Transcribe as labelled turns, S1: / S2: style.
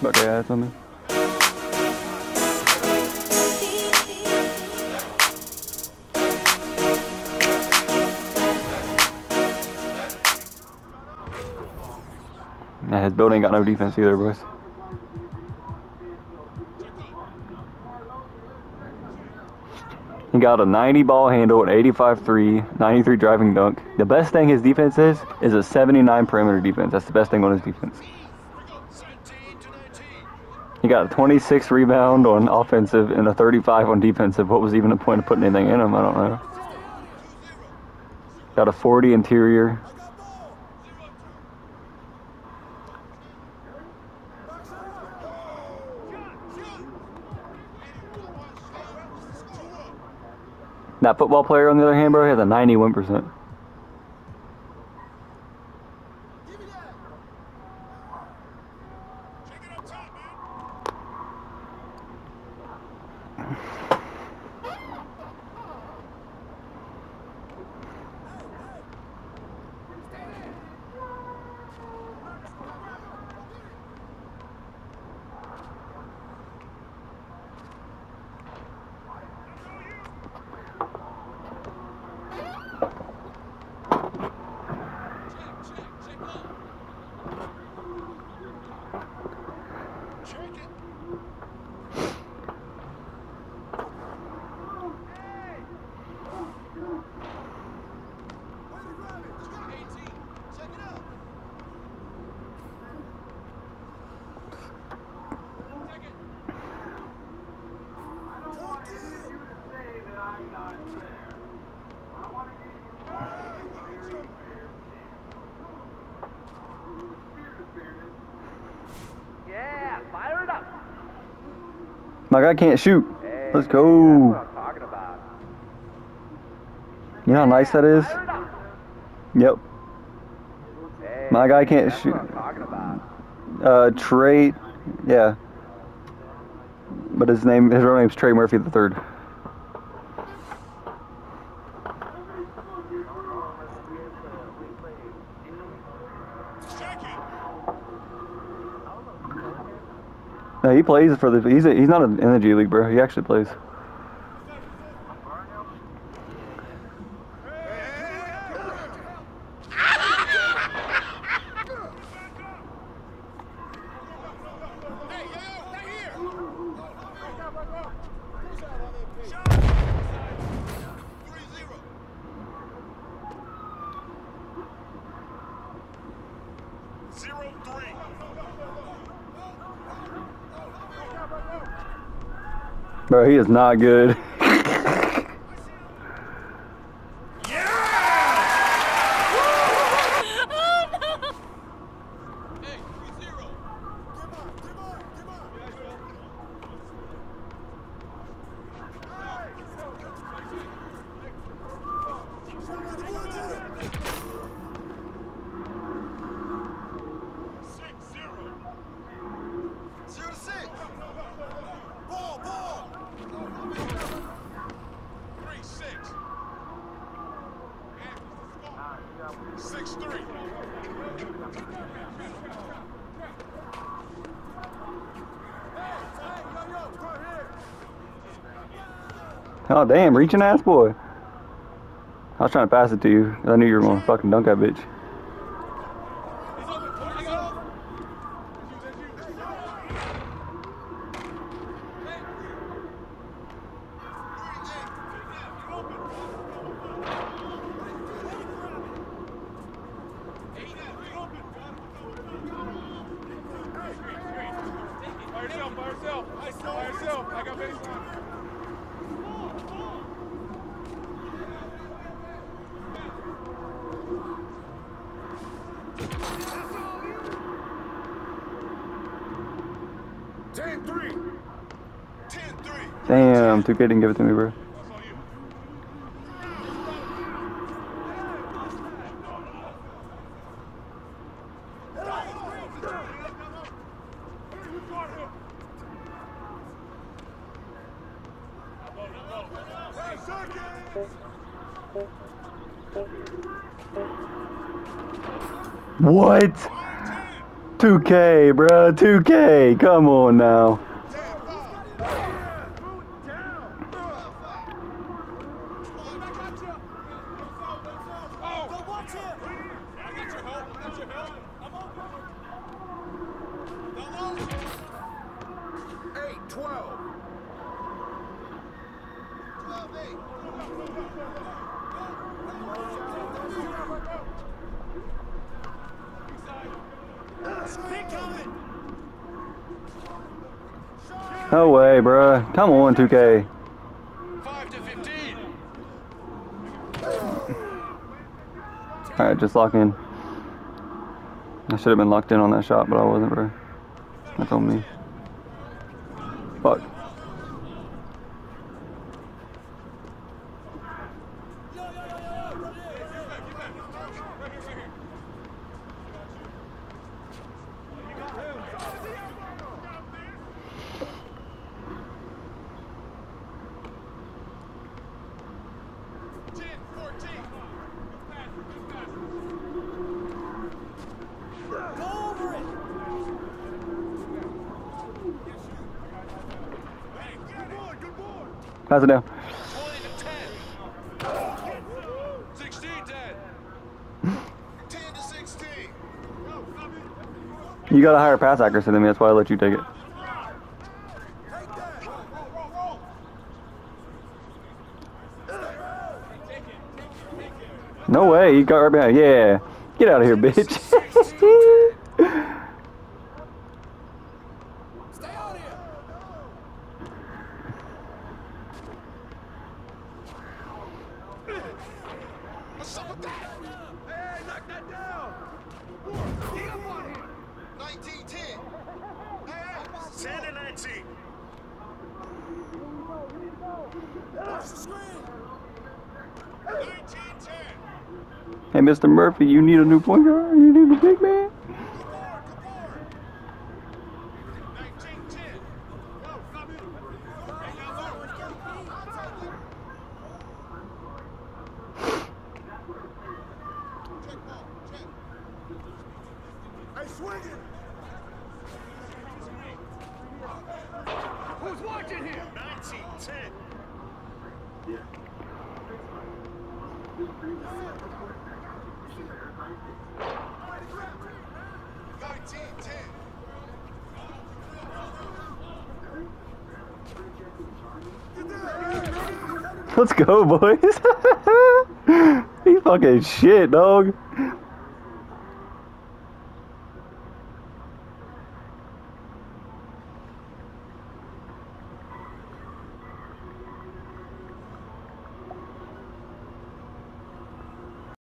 S1: Okay, that's something. Yeah, his building got no defense either, boys. He got a 90 ball handle, an 85-3, 93 driving dunk. The best thing his defense is a 79 perimeter defense. That's the best thing on his defense. He got a 26 rebound on offensive and a 35 on defensive. What was even the point of putting anything in him? I don't know. Got a 40 interior. That football player, on the other hand, bro, has a 91%.
S2: Yeah, fire it up.
S1: My guy can't shoot.
S2: Hey,
S1: Let's go.
S2: that's what I'm talking about.
S1: You know how nice that is?
S2: Fire it up.
S1: Yep.
S2: Hey,
S1: My guy can't
S2: that's
S1: shoot.
S2: what I'm talking about.
S1: Trey, yeah. But his real name's Trey Murphy the third. No, he plays for the. He's not in the G League, bro. He actually plays. Bro, he is not good. Oh, damn, reaching ass boy. I was trying to pass it to you. I knew you were going to fucking dunk that bitch.
S3: I got baseline.
S1: Damn, 2K didn't give it to me, bro. What? 2K, bro. 2K. Come on now. No way, bruh. Come on, 2K.
S3: 5 to 15.
S1: Alright, just lock in. I should have been locked in on that shot, but I wasn't, bro. That's on me. Fuck. Pass it down.
S3: 20 to 10. 16 10. 10 to 16.
S1: You got a higher pass accuracy than me, that's why I let you take it. No way, you got right behind. Yeah. Get out of here, bitch.
S3: Stay on here. What's up with that? Hey, knock that down. Get up on him. 19 10. 10 and 19. Watch the screen. 19 10.
S1: Hey, Mr. Murphy, you need a new point guard? You need a big man?
S3: Who's watching here? 19 10.
S1: Let's go, boys. He fucking shit, dog.